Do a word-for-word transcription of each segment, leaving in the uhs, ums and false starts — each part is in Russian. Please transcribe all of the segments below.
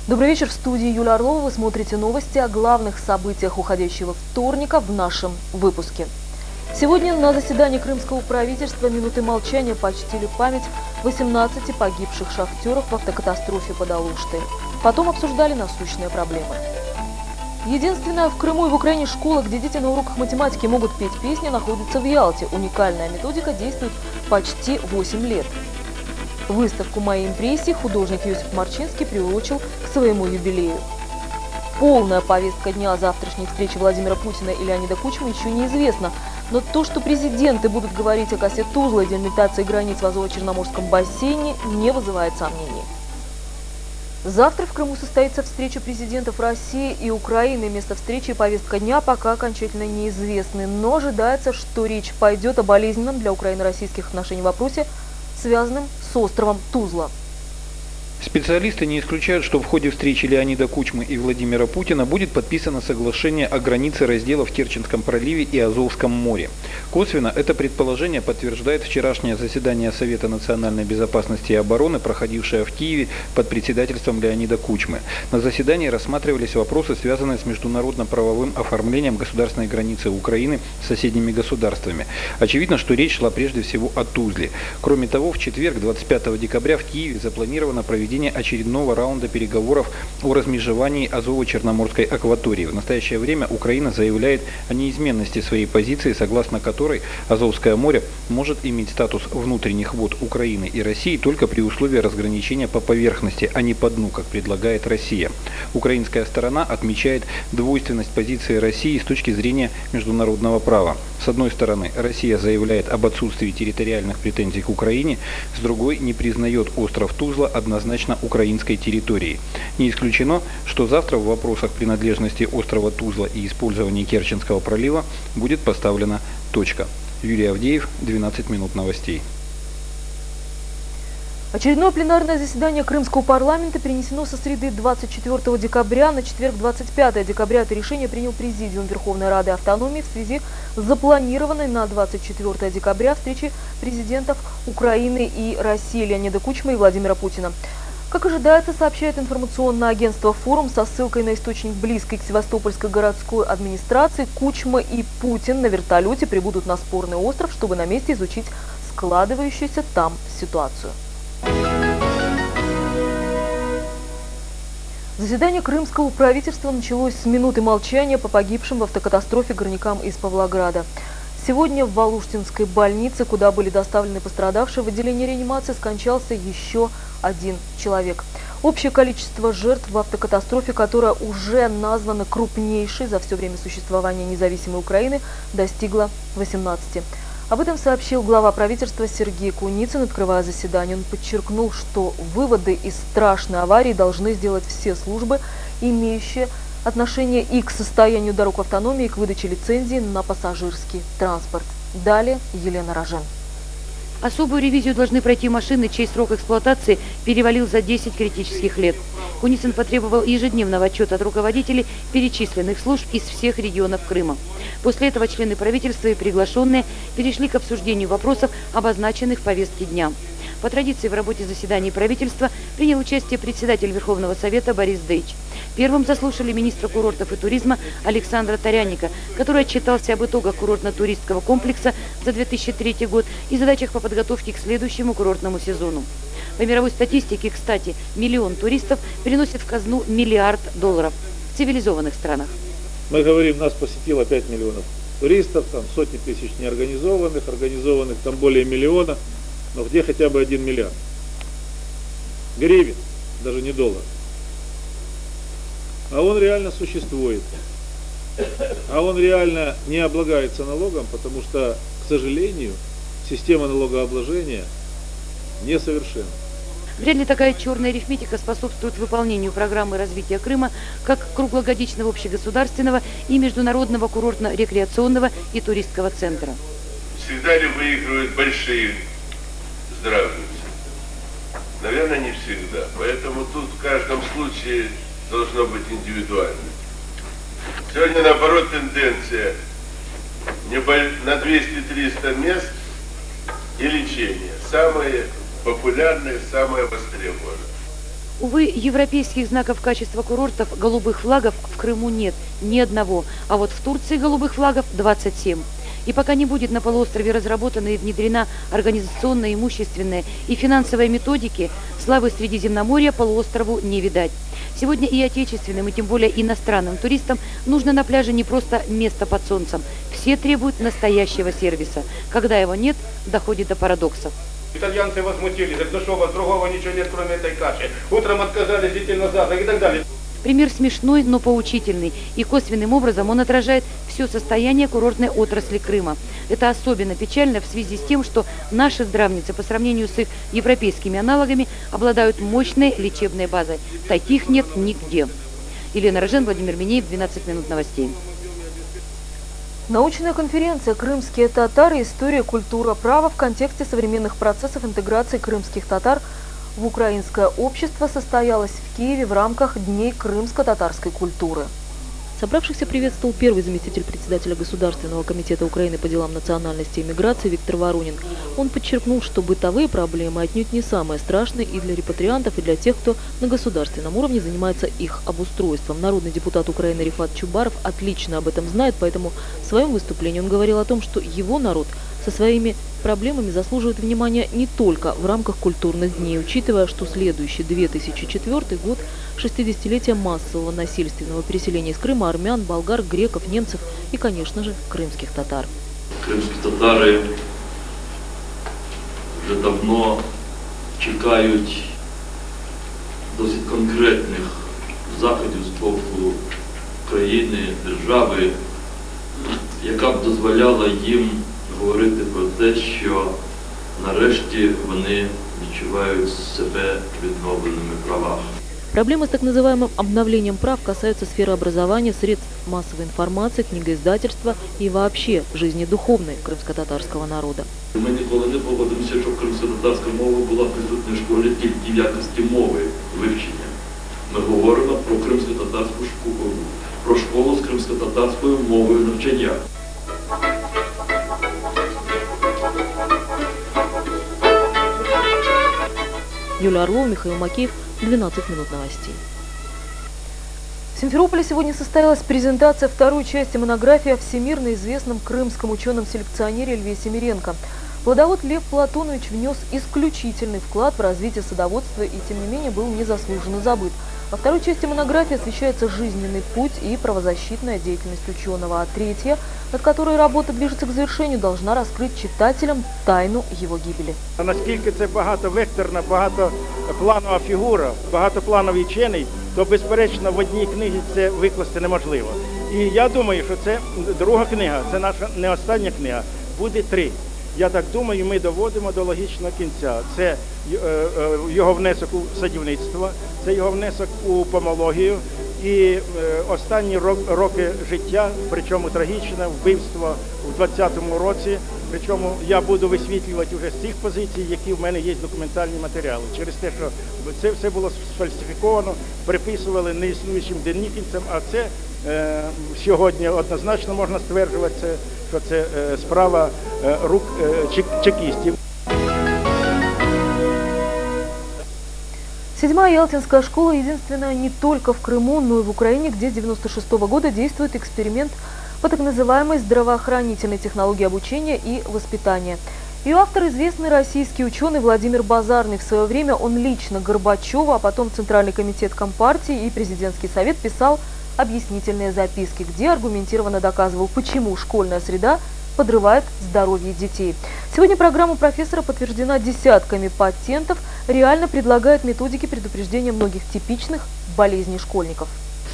Добрый вечер, в студии Юлия Орлова. Вы смотрите новости о главных событиях уходящего вторника в нашем выпуске. Сегодня на заседании крымского правительства минуты молчания почтили память восемнадцати погибших шахтеров в автокатастрофе под Алуштой. Потом обсуждали насущные проблемы. Единственная в Крыму и в Украине школа, где дети на уроках математики могут петь песни, находится в Ялте. Уникальная методика действует почти восемь лет. Выставку «Мои импрессии» художник Йосип Марчинский приурочил к своему юбилею. Полная повестка дня завтрашней встречи Владимира Путина и Леонида Кучмы еще неизвестна. Но то, что президенты будут говорить о косе Тузла и делимитации границ в Азово-Черноморском бассейне, не вызывает сомнений. Завтра в Крыму состоится встреча президентов России и Украины. Место встречи и повестка дня пока окончательно неизвестны. Но ожидается, что речь пойдет о болезненном для Украино-российских отношений вопросе, связанным с островом Тузла. Специалисты не исключают, что в ходе встречи Леонида Кучмы и Владимира Путина будет подписано соглашение о границе раздела в Керченском проливе и Азовском море. Косвенно это предположение подтверждает вчерашнее заседание Совета национальной безопасности и обороны, проходившее в Киеве под председательством Леонида Кучмы. На заседании рассматривались вопросы, связанные с международно-правовым оформлением государственной границы Украины с соседними государствами. Очевидно, что речь шла прежде всего о Тузле. Кроме того, в четверг, двадцать пятого декабря, в Киеве запланировано проведение очередного раунда переговоров о размежевании Азово-Черноморской акватории. В настоящее время Украина заявляет о неизменности своей позиции, согласно которой Азовское море может иметь статус внутренних вод Украины и России только при условии разграничения по поверхности, а не по дну, как предлагает Россия. Украинская сторона отмечает двойственность позиции России с точки зрения международного права. С одной стороны, Россия заявляет об отсутствии территориальных претензий к Украине, с другой не признает остров Тузла однозначно украинской территорией. Не исключено, что завтра в вопросах принадлежности острова Тузла и использования Керченского пролива будет поставлена точка. Юрий Авдеев, двенадцать минут новостей. Очередное пленарное заседание Крымского парламента перенесено со среды двадцать четвёртого декабря на четверг двадцать пятого декабря. Это решение принял Президиум Верховной Рады Автономии в связи с запланированной на двадцать четвёртое декабря встречей президентов Украины и России Леонида Кучмы и Владимира Путина. Как ожидается, сообщает информационное агентство «Форум» со ссылкой на источник, близкий к Севастопольской городской администрации, Кучма и Путин на вертолете прибудут на спорный остров, чтобы на месте изучить складывающуюся там ситуацию. Заседание крымского правительства началось с минуты молчания по погибшим в автокатастрофе горнякам из Павлограда. Сегодня в Алуштинской больнице, куда были доставлены пострадавшие, в отделении реанимации скончался еще один человек. Общее количество жертв в автокатастрофе, которая уже названа крупнейшей за все время существования независимой Украины, достигла восемнадцати. Об этом сообщил глава правительства Сергей Куницын, открывая заседание. Он подчеркнул, что выводы из страшной аварии должны сделать все службы, имеющие отношение и к состоянию дорог автономии, и к выдаче лицензии на пассажирский транспорт. Далее Елена Рожен. Особую ревизию должны пройти машины, чей срок эксплуатации перевалил за десять критических лет. Куницын потребовал ежедневного отчета от руководителей перечисленных служб из всех регионов Крыма. После этого члены правительства и приглашенные перешли к обсуждению вопросов, обозначенных в повестке дня. По традиции в работе заседаний правительства принял участие председатель Верховного Совета Борис Дейч. Первым заслушали министра курортов и туризма Александра Таряника, который отчитался об итогах курортно-туристского комплекса за две тысячи третий год и задачах по подготовке к следующему курортному сезону. По мировой статистике, кстати, миллион туристов приносит в казну миллиард долларов в цивилизованных странах. Мы говорим, нас посетило пять миллионов туристов, там сотни тысяч неорганизованных, организованных там более миллиона, но где хотя бы один миллиард? Гривен, даже не доллар. А он реально существует. А он реально не облагается налогом, потому что, к сожалению, система налогообложения несовершенна. Вряд ли такая черная арифметика способствует выполнению программы развития Крыма как круглогодичного общегосударственного и международного курортно-рекреационного и туристского центра. Всегда ли выигрывают большие здравницы? Наверное, не всегда. Поэтому тут в каждом случае должно быть индивидуально. Сегодня, наоборот, тенденция на двести-триста мест и лечение. Самые популярные, самые востребованные. Увы, европейских знаков качества курортов голубых флагов в Крыму нет, ни одного, а вот в Турции голубых флагов двадцать семь. И пока не будет на полуострове разработана и внедрена организационная, имущественная и финансовая методики, славы Средиземноморья полуострову не видать. Сегодня и отечественным, и тем более иностранным туристам нужно на пляже не просто место под солнцем. Все требуют настоящего сервиса. Когда его нет, доходит до парадоксов. Итальянцы возмутились, говорят, ну что, у вас другого ничего нет, кроме этой каши. Утром отказались, летели на завтрак и так далее. Пример смешной, но поучительный. И косвенным образом он отражает все состояние курортной отрасли Крыма. Это особенно печально в связи с тем, что наши здравницы по сравнению с их европейскими аналогами обладают мощной лечебной базой. Таких нет нигде. Елена Рожен, Владимир Минеев, двенадцать минут новостей. Научная конференция «Крымские татары. История, культура, право» в контексте современных процессов интеграции крымских татар в украинское общество состоялась в Киеве в рамках Дней крымско-татарской культуры. Собравшихся приветствовал первый заместитель председателя Государственного комитета Украины по делам национальности и миграции Виктор Воронин. Он подчеркнул, что бытовые проблемы отнюдь не самые страшные и для репатриантов, и для тех, кто на государственном уровне занимается их обустройством. Народный депутат Украины Рифат Чубаров отлично об этом знает, поэтому в своем выступлении он говорил о том, что его народ со своими проблемами заслуживает внимания не только в рамках культурных дней, учитывая, что следующий две тысячи четвёртый год – шестидесятилетие массового насильственного переселения из Крыма армян, болгар, греков, немцев и, конечно же, крымских татар. Кримські татари вже давно чекають досить конкретних заходів з боку країни, держави, яка б дозволяла їм говорити про те, що нарешті вони відчувають себе відновленими в правах. Проблемы с так называемым обновлением прав касаются сферы образования, средств массовой информации, книгоиздательства и вообще жизни духовной крымско-татарского народа. Ми ніколи не погодимося, щоб кримсько-татарська мова була присутня в школі тільки в якості мови вивчення. Ми говоримо про кримсько-татарську школу, про школу з кримсько-татарською мовою навчання. Юлия Орлова, Михаил Макеев, двенадцать минут новостей. В Симферополе сегодня состоялась презентация второй части монографии о всемирно известном крымском ученом-селекционере Льве Семиренко. Плодовод Лев Платонович внес исключительный вклад в развитие садоводства и, тем не менее, был незаслуженно забыт. Во второй части монографии освещается жизненный путь и правозащитная деятельность ученого, а третья, над которой работа движется к завершению, должна раскрыть читателям тайну его гибели. Наскільки це багатовекторна, багатопланова фігура, багатоплановий вчений, то, безперечно, в одній книзі це викласти неможливо. І я думаю, що це друга книга, це наша не остання книга, буде три. Я так думаю, ми доводимо до логічного кінця. Це його внесок у садівництво, це його внесок у помологію і останні роки життя, причому трагічне, вбивство у двадцятому році, причому я буду висвітлювати вже з цих позицій, які в мене є документальні матеріали. Через те, що це все було сфальсифіковано, приписували неіснуючим денниківцям, а це е, сьогодні однозначно можна стверджувати, що це е, справа е, рук е, чек, чекістів. Седьмая Ялтинская школа единственная не только в Крыму, но и в Украине, где с девяносто шестого года действует эксперимент по так называемой здравоохранительной технологии обучения и воспитания. Ее автор – известный российский ученый Владимир Базарный. В свое время он лично Горбачеву, а потом Центральный комитет Компартии и Президентский совет писал объяснительные записки, где аргументированно доказывал, почему школьная среда подрывает здоровье детей. Сегодня программа профессора подтверждена десятками патентов, реально предлагает методики предупреждения многих типичных болезней школьников.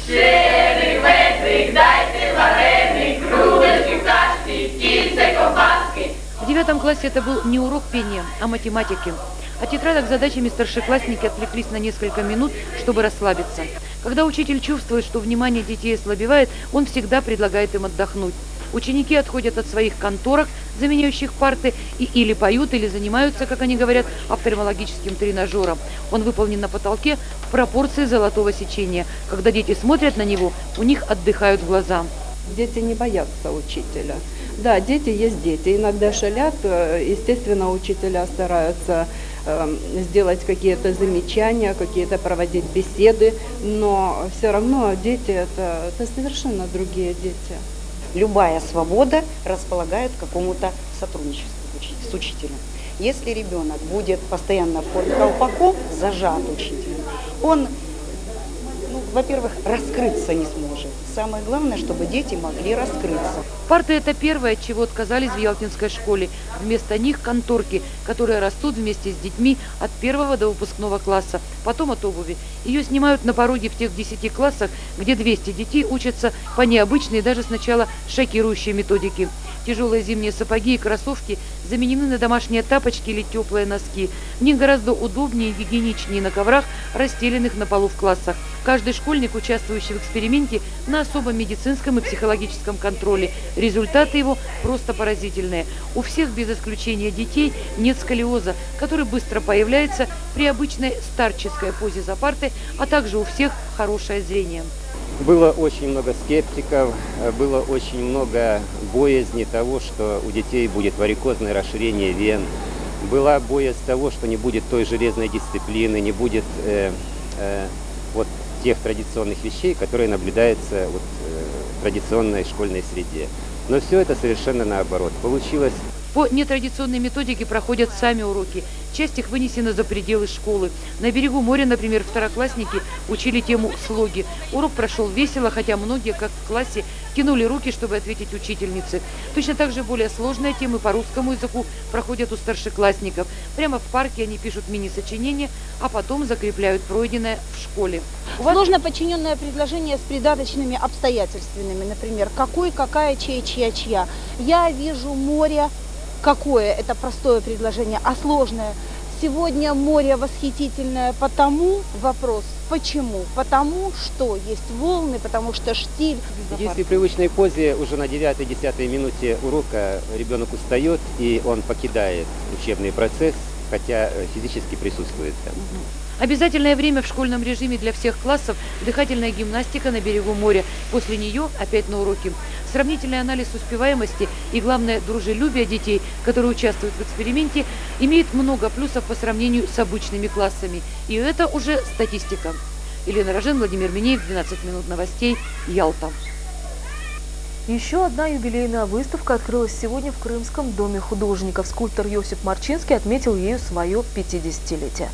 В девятом классе это был не урок пения, а математики. От тетрадок с задачами старшеклассники отвлеклись на несколько минут, чтобы расслабиться. Когда учитель чувствует, что внимание детей ослабевает, он всегда предлагает им отдохнуть. Ученики отходят от своих конторок, заменяющих парты, и или поют, или занимаются, как они говорят, офтальмологическим тренажером. Он выполнен на потолке в пропорции золотого сечения. Когда дети смотрят на него, у них отдыхают глаза. Дети не боятся учителя. Да, дети есть дети. Иногда шалят. Естественно, учителя стараются э, сделать какие-то замечания, какие-то проводить беседы, но все равно дети это, это совершенно другие дети. Любая свобода располагает к какому-то сотрудничеству с учителем. Если ребенок будет постоянно под колпаком зажат учителем, он, ну, во-первых, раскрыться не сможет. Самое главное, чтобы дети могли раскрыться. Парты – это первое, от чего отказались в Ялтинской школе. Вместо них конторки, которые растут вместе с детьми от первого до выпускного класса. Потом от обуви. Ее снимают на пороге в тех десяти классах, где двести детей учатся по необычной и даже сначала шокирующей методике. Тяжелые зимние сапоги и кроссовки заменены на домашние тапочки или теплые носки. В них гораздо удобнее и гигиеничнее на коврах, расстеленных на полу в классах. Каждый школьник, участвующий в эксперименте, на особом медицинском и психологическом контроле. Результаты его просто поразительные. У всех без исключения детей нет сколиоза, который быстро появляется при обычной старческой позе за партой, а также у всех хорошее зрение. Было очень много скептиков, было очень много боязни того, что у детей будет варикозное расширение вен. Была боязнь того, что не будет той железной дисциплины, не будет э, э, вот тех традиционных вещей, которые наблюдаются вот, э, в традиционной школьной среде. Но все это совершенно наоборот. Получилось. По нетрадиционной методике проходят сами уроки. Часть их вынесена за пределы школы. На берегу моря, например, второклассники учили тему слоги. Урок прошел весело, хотя многие, как в классе, тянули руки, чтобы ответить учительнице. Точно так же более сложные темы по русскому языку проходят у старшеклассников. Прямо в парке они пишут мини-сочинения, а потом закрепляют пройденное в школе. Сложно подчиненное предложение с придаточными обстоятельственными. Например, какой, какая, чей, чья, чья. Я вижу море. Какое это простое предложение, а сложное. Сегодня море восхитительное, потому вопрос, почему? Потому что есть волны, потому что штиль. Если в привычной позе уже на девятой-десятой минуте урока ребенок устает и он покидает учебный процесс, хотя физически присутствует там. Обязательное время в школьном режиме для всех классов – дыхательная гимнастика на берегу моря. После нее опять на уроки. Сравнительный анализ успеваемости и, главное, дружелюбие детей, которые участвуют в эксперименте, имеет много плюсов по сравнению с обычными классами. И это уже статистика. Елена Рожен, Владимир Минеев, двенадцать минут новостей, Ялта. Еще одна юбилейная выставка открылась сегодня в Крымском доме художников. Скульптор Йосип Марчинский отметил ею свое пятидесятилетие.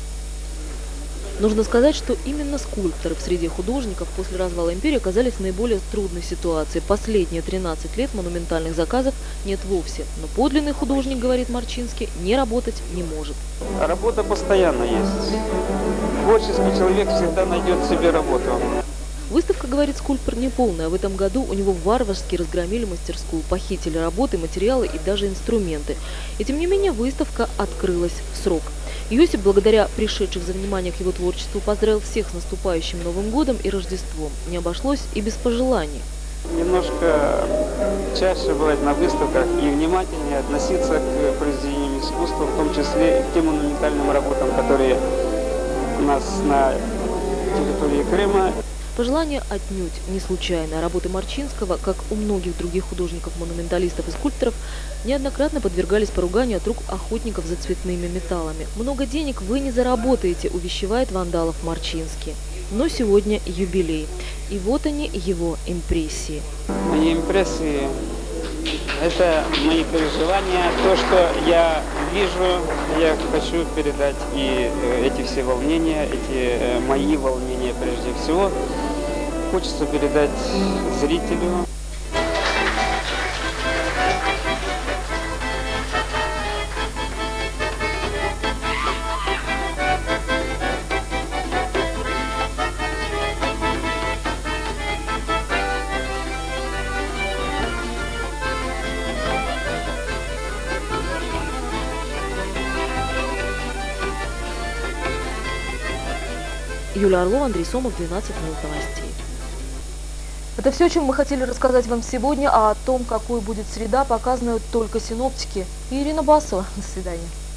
Нужно сказать, что именно скульпторы в среде художников после развала империи оказались в наиболее трудной ситуации. Последние тринадцать лет монументальных заказов нет вовсе. Но подлинный художник, говорит Марчинский, не работать не может. Работа постоянно есть. Творческий человек всегда найдет себе работу. Выставка, говорит скульптор, неполная. В этом году у него варварски разгромили мастерскую, похитили работы, материалы и даже инструменты. И тем не менее выставка открылась в срок. Йосип, благодаря пришедших за внимание к его творчеству, поздравил всех с наступающим Новым годом и Рождеством. Не обошлось и без пожеланий. Немножко чаще бывать на выставках и внимательнее относиться к произведениям искусства, в том числе и к тем монументальным работам, которые у нас на территории Крыма. Пожелание отнюдь не случайное. Работы Марчинского, как у многих других художников, монументалистов и скульпторов, неоднократно подвергались поруганию от рук охотников за цветными металлами. «Много денег вы не заработаете», увещевает вандалов Марчинский. Но сегодня юбилей. И вот они, его импрессии. Мои импрессии – это мои переживания, то, что я вижу, я хочу передать и эти все волнения, эти мои волнения прежде всего. Хочется передать зрителю. Юлия Орлова, Андрей Сомов, двенадцать минут новостей. Это все, чем мы хотели рассказать вам сегодня, а о том, какой будет среда, показывают только синоптики. И Ирина Басова. До свидания.